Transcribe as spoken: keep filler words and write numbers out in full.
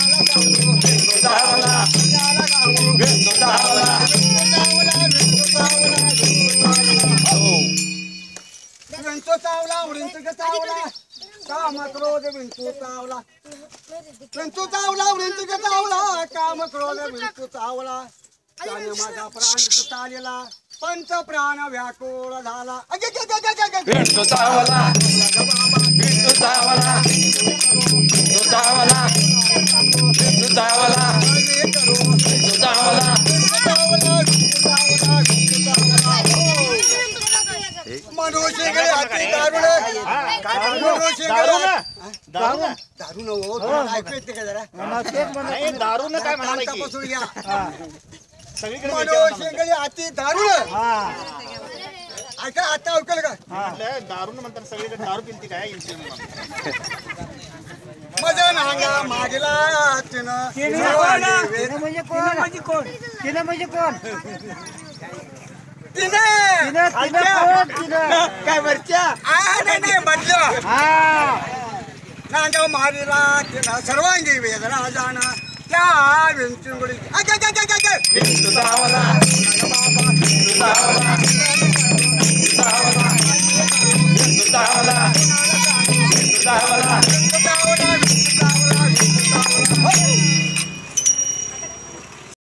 विंचू चावला विंचू चावला काम क्रोध विंचू चावला विंचू चावला विंचू चावला काम क्रोध विंचू चावला त्याने माझा प्राण सुटालेला पंच प्राण व्याकुळ झाला विंचू चावला विंचू चावला विंचू चावला विंचू चावला विंचू चावला मनुष्य गळे हाती दारुण मनुष्य गळे दारुण दारुण हो तुम्हाला ऐकू येते का जरा नाही दारून काय म्हणाला की तपासून घ्या सगळीकडे मनुष्य गळे हाती दारुण ऐका आता ऐकलं का म्हटलं दारून म्हणतात सगळीकडे दारू पिलती काय मजा नांगा मागला तिनं म्हणजे कोण म्हणजे कोण तिनं म्हणजे कोण तिनं काय वरच्या नाही नाही म्हटलं नांगा मारीला तिनं सर्वांगी वेदना जाणं त्या विंचुंगडी विंचू चावला विंचू चावला विंचू चावला विंचू चावला विंचू चावला